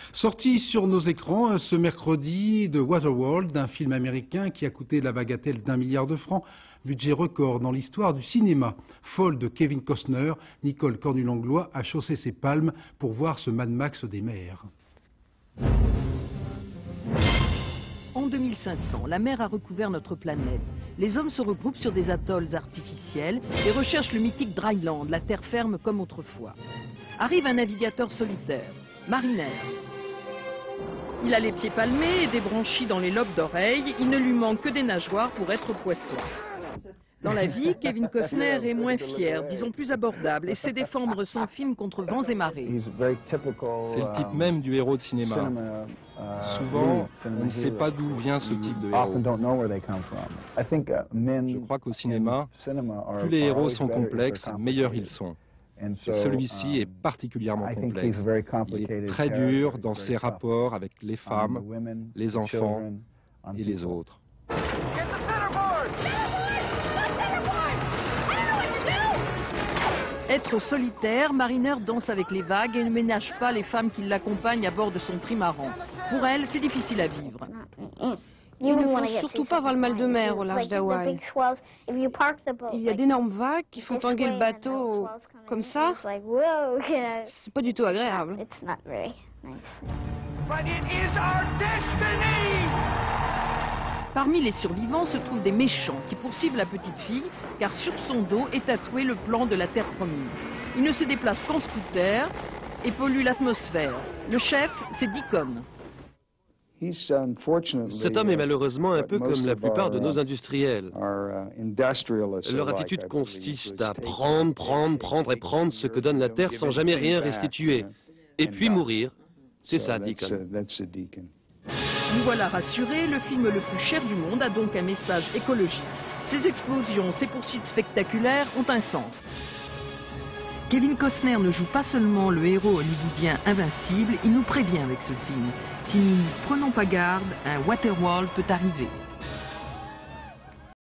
Sorti sur nos écrans ce mercredi de Waterworld, un film américain qui a coûté la bagatelle d'1 milliard de francs, budget record dans l'histoire du cinéma. Folle de Kevin Costner, Nicole Cornu-Langlois a chaussé ses palmes pour voir ce Mad Max des mers. En 2500, la mer a recouvert notre planète. Les hommes se regroupent sur des atolls artificiels et recherchent le mythique Dryland, la terre ferme comme autrefois. Arrive un navigateur solitaire, Mariner. Il a les pieds palmés et des branchies dans les lobes d'oreilles. Il ne lui manque que des nageoires pour être poisson. Dans la vie, Kevin Costner est moins fier, disons plus abordable, et sait défendre son film contre vents et marées. C'est le type même du héros de cinéma. Souvent, on ne sait pas d'où vient ce type de héros. Je crois qu'au cinéma, plus les héros sont complexes, meilleurs ils sont. Celui-ci est particulièrement complexe. Il est très dur dans ses rapports avec les femmes, les enfants et les autres. Être solitaire, Mariner danse avec les vagues et ne ménage pas les femmes qui l'accompagnent à bord de son trimaran. Pour elle, c'est difficile à vivre. Il ne faut surtout pas avoir le mal de mer au large d'Hawaï. Il y a d'énormes vagues qui font tanguer le bateau comme ça. C'est pas du tout agréable. Parmi les survivants se trouvent des méchants qui poursuivent la petite fille, car sur son dos est tatoué le plan de la Terre promise. Il ne se déplace qu'en scooter et pollue l'atmosphère. Le chef, c'est Deacon. Cet homme est malheureusement un peu comme la plupart de nos industriels. Leur attitude consiste à prendre et prendre ce que donne la Terre sans jamais rien restituer. Et puis mourir. C'est ça, Deacon. Nous voilà rassurés, le film le plus cher du monde a donc un message écologique. Ces explosions, ces poursuites spectaculaires ont un sens. Kevin Costner ne joue pas seulement le héros hollywoodien invincible, il nous prévient avec ce film. Si nous ne prenons pas garde, un Waterworld peut arriver.